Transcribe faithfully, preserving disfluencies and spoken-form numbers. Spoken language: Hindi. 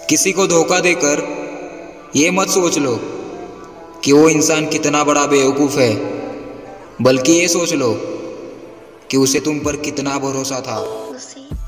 किसी को धोखा देकर ये मत सोच लो कि वो इंसान कितना बड़ा बेवकूफ़ है, बल्कि ये सोच लो कि उसे तुम पर कितना भरोसा था। उसे